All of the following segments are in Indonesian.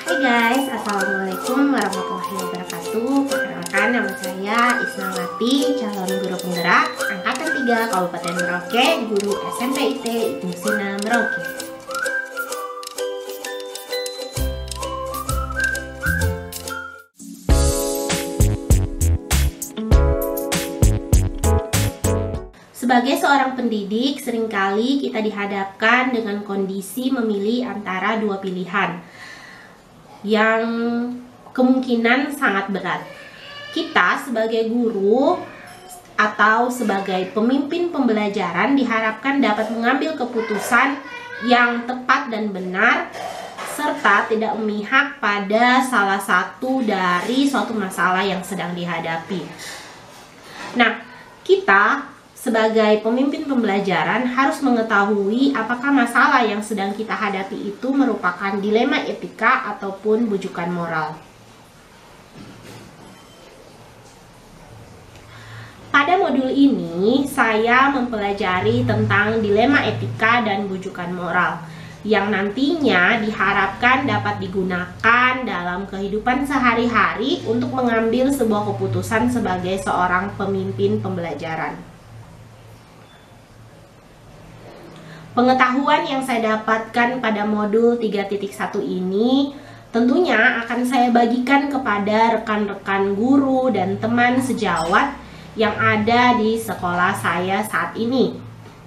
Hai guys, assalamualaikum warahmatullahi wabarakatuh. Perkenalkan, nama saya Isnawati, calon guru penggerak angkatan 3 Kabupaten Merauke, guru SMP IT Ibnu Sina Merauke. Sebagai seorang pendidik, seringkali kita dihadapkan dengan kondisi memilih antara dua pilihan yang kemungkinan sangat berat. Kita sebagai guru atau sebagai pemimpin pembelajaran diharapkan dapat mengambil keputusan yang tepat dan benar, serta tidak memihak pada salah satu dari suatu masalah yang sedang dihadapi. Nah, kita sebagai pemimpin pembelajaran harus mengetahui apakah masalah yang sedang kita hadapi itu merupakan dilema etika ataupun bujukan moral. Pada modul ini, saya mempelajari tentang dilema etika dan bujukan moral yang nantinya diharapkan dapat digunakan dalam kehidupan sehari-hari untuk mengambil sebuah keputusan sebagai seorang pemimpin pembelajaran. Pengetahuan yang saya dapatkan pada modul 3.1 ini tentunya akan saya bagikan kepada rekan-rekan guru dan teman sejawat yang ada di sekolah saya saat ini.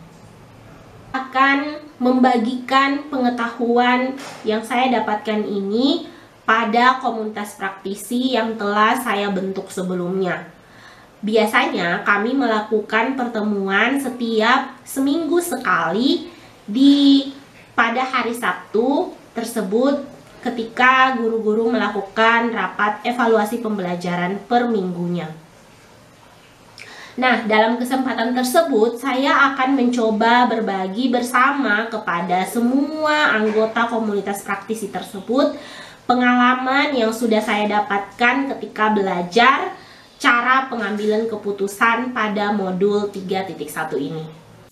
Akan membagikan pengetahuan yang saya dapatkan ini pada komunitas praktisi yang telah saya bentuk sebelumnya. Biasanya kami melakukan pertemuan setiap seminggu sekali pada hari Sabtu tersebut ketika guru-guru melakukan rapat evaluasi pembelajaran per minggunya. Nah, dalam kesempatan tersebut saya akan mencoba berbagi bersama kepada semua anggota komunitas praktisi tersebut pengalaman yang sudah saya dapatkan ketika belajar cara pengambilan keputusan pada modul 3.1 ini.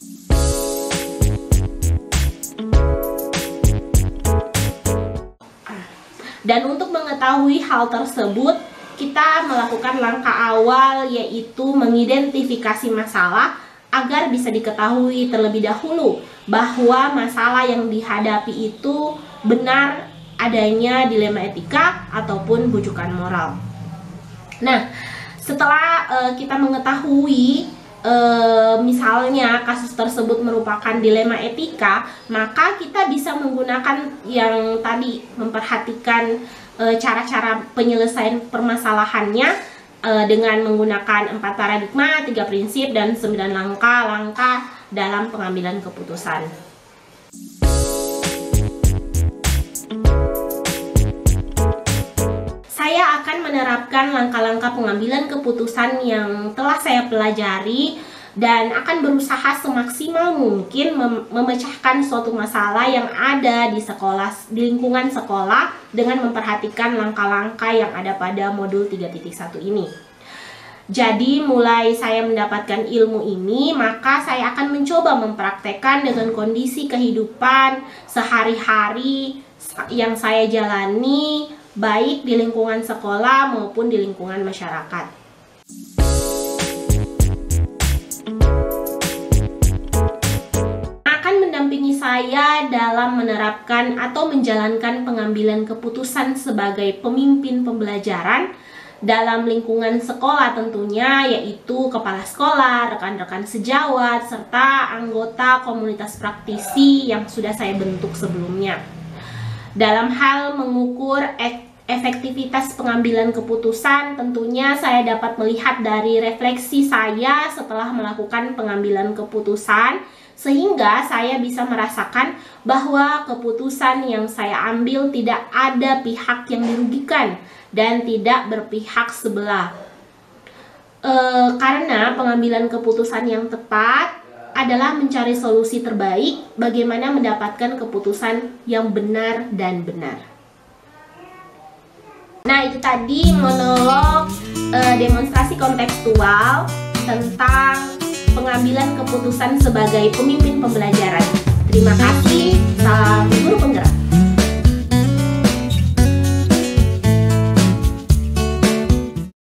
Dan untuk mengetahui hal tersebut, kita melakukan langkah awal yaitu mengidentifikasi masalah agar bisa diketahui terlebih dahulu bahwa masalah yang dihadapi itu benar adanya dilema etika ataupun bujukan moral. Nah, setelah kita mengetahui misalnya kasus tersebut merupakan dilema etika, maka kita bisa menggunakan yang tadi, memperhatikan cara-cara penyelesaian permasalahannya dengan menggunakan 4 paradigma, 3 prinsip, dan 9 langkah-langkah dalam pengambilan keputusan. Saya akan menerapkan langkah-langkah pengambilan keputusan yang telah saya pelajari dan akan berusaha semaksimal mungkin memecahkan suatu masalah yang ada di sekolah, di lingkungan sekolah dengan memperhatikan langkah-langkah yang ada pada modul 3.1 ini. Jadi mulai saya mendapatkan ilmu ini, maka saya akan mencoba mempraktekkan dengan kondisi kehidupan sehari-hari yang saya jalani, baik di lingkungan sekolah maupun di lingkungan masyarakat. Akan mendampingi saya dalam menerapkan atau menjalankan pengambilan keputusan sebagai pemimpin pembelajaran dalam lingkungan sekolah tentunya, yaitu kepala sekolah, rekan-rekan sejawat, serta anggota komunitas praktisi yang sudah saya bentuk sebelumnya. Dalam hal mengukur efektivitas pengambilan keputusan, tentunya saya dapat melihat dari refleksi saya setelah melakukan pengambilan keputusan, sehingga saya bisa merasakan bahwa keputusan yang saya ambil tidak ada pihak yang dirugikan dan tidak berpihak sebelah. Karena pengambilan keputusan yang tepat adalah mencari solusi terbaik bagaimana mendapatkan keputusan yang benar dan benar. Nah, itu tadi monolog demonstrasi kontekstual tentang pengambilan keputusan sebagai pemimpin pembelajaran. Terima kasih, salam guru penggerak.